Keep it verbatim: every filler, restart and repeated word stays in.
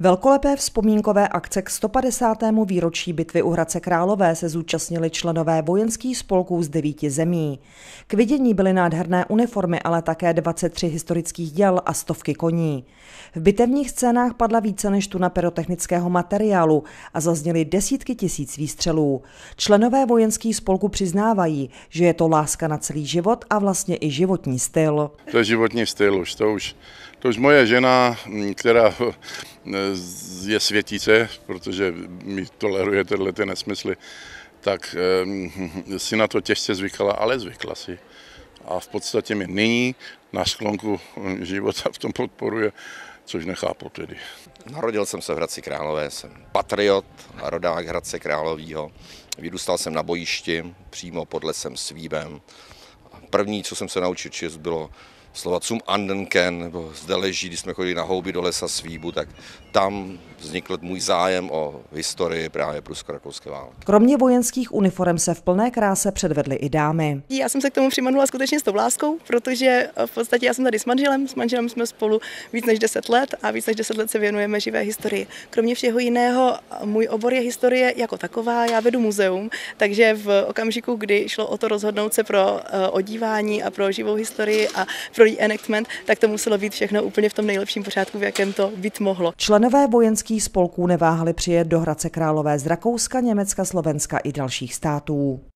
Velkolepé vzpomínkové akce k sto padesátému výročí bitvy u Hradce Králové se zúčastnili členové vojenských spolků z devíti zemí. K vidění byly nádherné uniformy, ale také dvacet tři historických děl a stovky koní. V bitevních scénách padla více než tuna pyrotechnického materiálu a zazněly desítky tisíc výstřelů. Členové vojenských spolků přiznávají, že je to láska na celý život a vlastně i životní styl. To je životní styl už, to už, to už moje žena, která je světíce, protože mi toleruje tyhle ty nesmysly, tak si na to těžce zvykala, ale zvykla si. A v podstatě mi nyní na sklonku života v tom podporuje, což nechápu tedy. Narodil jsem se v Hradci Králové, jsem patriot a rodák Hradce Královýho. Vyrůstal jsem na bojišti, přímo pod lesem Svíbem. První, co jsem se naučil číst, bylo slova Zum Andenken, nebo zde leží, když jsme chodili na houby do lesa Svíbu, tak tam vznikl můj zájem o historii právě prusko-rakouské války. Kromě vojenských uniforem se v plné kráse předvedly i dámy. Já jsem se k tomu přimanula skutečně s tou láskou, protože v podstatě já jsem tady s manželem, s manželem jsme spolu víc než deset let a víc než deset let se věnujeme živé historii. Kromě všeho jiného, můj obor je historie jako taková, já vedu muzeum, takže v okamžiku, kdy šlo o to rozhodnout se pro odívání a pro živou historii a pro reenactment, tak to muselo být všechno úplně v tom nejlepším pořádku, v jakém to být mohlo. Členové vojenských spolků neváhali přijet do Hradce Králové z Rakouska, Německa, Slovenska i dalších států.